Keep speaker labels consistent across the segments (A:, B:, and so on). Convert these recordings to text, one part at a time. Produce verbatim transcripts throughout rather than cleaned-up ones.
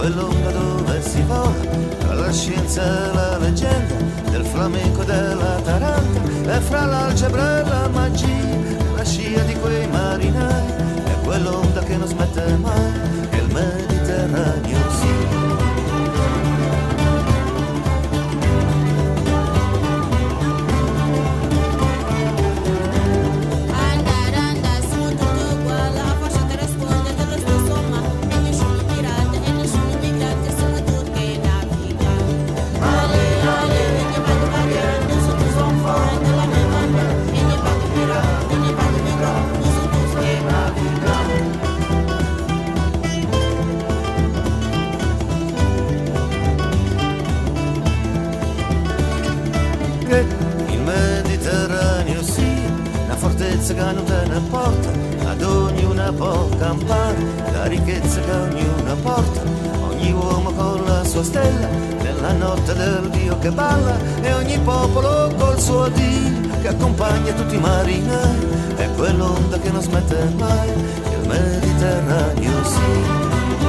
A: quell'onda dove si vola tra la scienza e la leggenda, del flamenco e della taranta, e fra l'algebra e la magia, la scia di quei marinai, è quell'onda che non smette mai, che il Mediterraneo sia. Il Mediterraneo sia una fortezza che non te ne porta, ad ognuna può campare, la ricchezza che ognuna porta, ogni uomo con la sua stella, nella notte del Dio che balla, e ogni popolo col suo Dio che accompagna tutti i marinai, è quell'onda che non smette mai, che il Mediterraneo sia.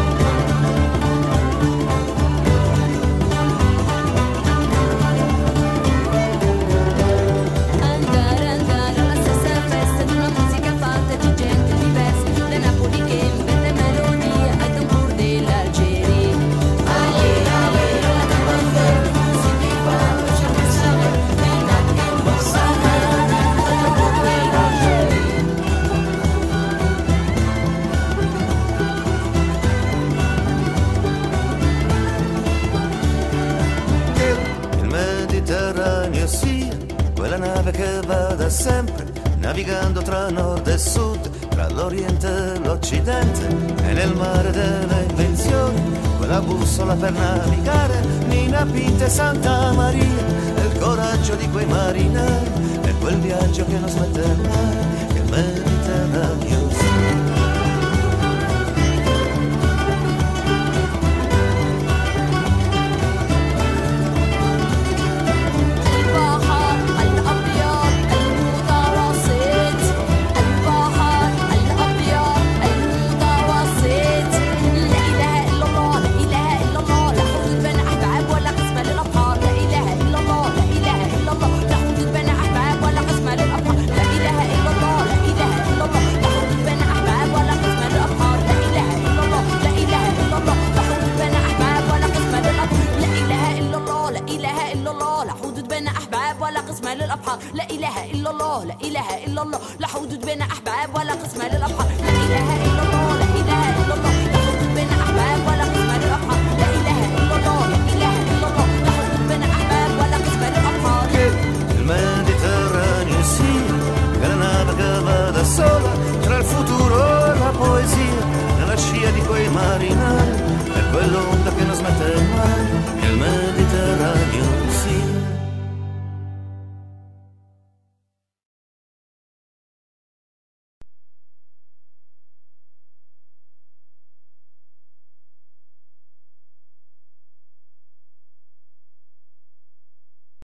A: Quella nave che va da sempre, navigando tra nord e sud, tra l'oriente e l'occidente, e nel mare delle invenzioni, quella bussola per navigare, Nina Pinta e Santa Maria, e il coraggio di quei marinai, e quel viaggio che non smette mai, che il Mediterraneo sia.
B: لا إله إلا الله لا إله إلا الله لا حدود بين أحباب ولا قسمة للأبحار لا إله إلا